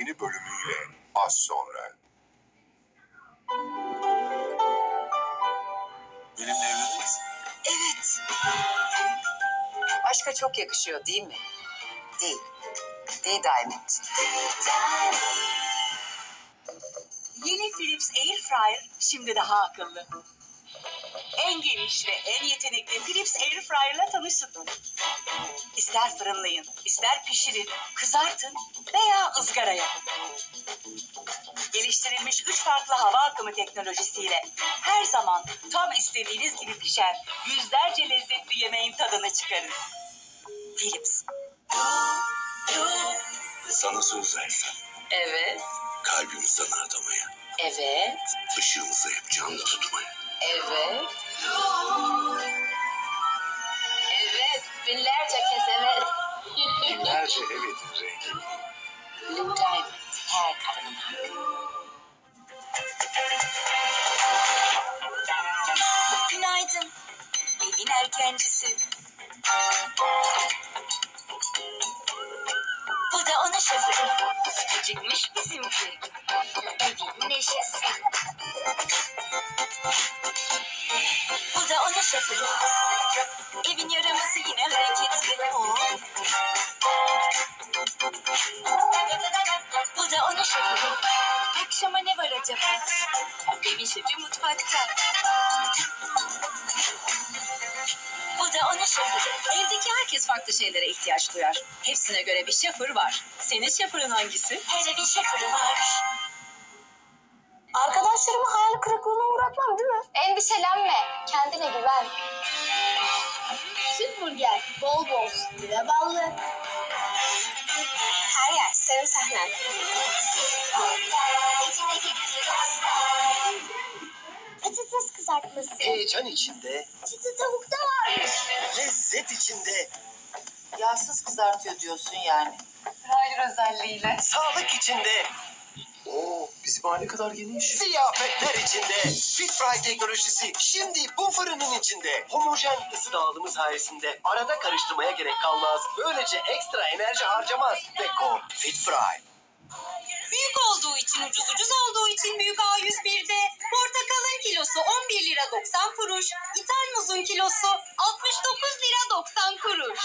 yeni bölümüyle az sonra. Benimle evlenir misin? Evet. Aşka çok yakışıyor değil mi? Değil. D-Diamond. Yeni Philips Airfryer şimdi daha akıllı. En geniş ve en yetenekli Philips Airfryer'la tanışın. İster fırınlayın, ister pişirin, kızartın veya ızgara yapın. Geliştirilmiş 3 farklı hava akımı teknolojisiyle her zaman tam istediğiniz gibi pişen yüzlerce lezzetli yemeğin tadını çıkarın. Philips. Sana söz versem. Evet. Kalbimi sana adamaya. Evet. Işığımızı hep canlı tutmaya. Evet. Evet. Binlerce kez evet. Binlerce evetin rengi. Blue Diamond. Her kadının hakkı. Günaydın. Evin erkencisi. Bu da onun şoförü. Acıkmış bizimki. Evin neşesi. Bu da onun şoförü. Evin yaramazı yine hareketli. Bu da onun şoförü. Akşama ne var acaba? Evin şefi mutfakta. Bu da onun şoförü. Evdeki herkes farklı şeylere ihtiyaç duyar. Hepsine göre bir şoför var. Senin şoförün hangisi? Her evin şoförü var. Arkadaşlarımı hayal kırıklığına uğratmam değil mi? Endişelenme. Kendine güven. Süt burger. Bol bol sütlü ve ballı. Her yer senin sahnen. Patates kızartması. Heyecan içinde, Çıtı tavuk da varmış. lezzet içinde, Yağsız kızartıyor diyorsun yani. Fryer özelliğiyle. sağlık içinde, Oo, bizim hane kadar geniş. ziyafetler içinde. Fit Fry teknolojisi şimdi bu fırının içinde. Homojen ısı dağılımı sayesinde arada karıştırmaya gerek kalmaz. Böylece ekstra enerji harcamaz. Beko Fit Fry. Büyük olduğu için ucuz olduğu için büyük A101'de portakalın kilosu 11 lira 90 kuruş, ithal muzun kilosu 69 lira 90 kuruş.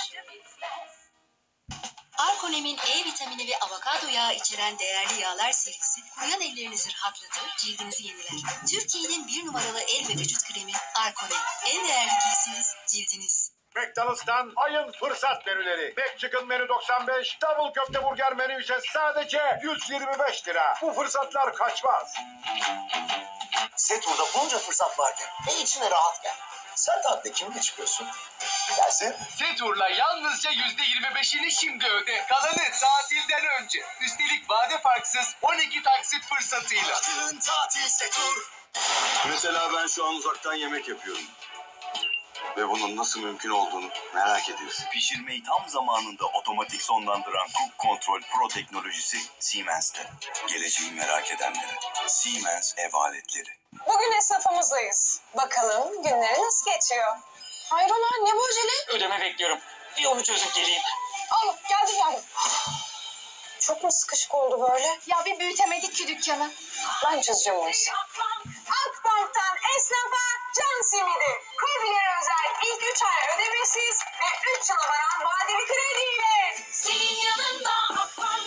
Arkonem'in E vitamini ve avokado yağı içeren değerli yağlar serisi kuruyan ellerinizi rahatlatır, cildinizi yeniler. Türkiye'nin 1 numaralı el ve vücut kremi Arkonem. En değerli giysiniz cildiniz. McDonald's'tan ayın fırsat menüleri. McChicken menü 95, Double köfte burger menü ise sadece 125 lira. Bu fırsatlar kaçmaz. Setur'da bunca fırsat varken içine rahat gel. Sen tatilde kiminle çıkıyorsun? Gelsin. Setur'la yalnızca %25'ini şimdi öde. Kalanı tatilden önce. Üstelik vade farksız 12 taksit fırsatıyla. Tatil Setur. Mesela ben şu an uzaktan yemek yapıyorum. Ve bunun nasıl mümkün olduğunu merak ediyorsun. Pişirmeyi tam zamanında otomatik sonlandıran Cook Control Pro teknolojisi Siemens'te. Geleceği merak edenlere. Siemens ev aletleri. Bugün esnafımızdayız. Bakalım günleri nasıl geçiyor? Hayrola ne bu acele? Ödeme bekliyorum. Bir onu çözüp geleyim. Al geldim. Çok mu sıkışık oldu böyle? Ya bir büyütemedik ki dükkanı. Ben çözeceğim o işi. Akbank'tan esnafa can simidi. Kredileri özel ilk 3 ay ödemesiz ve 3 yıla varan vadeli krediyle. Senin yanında Akbank.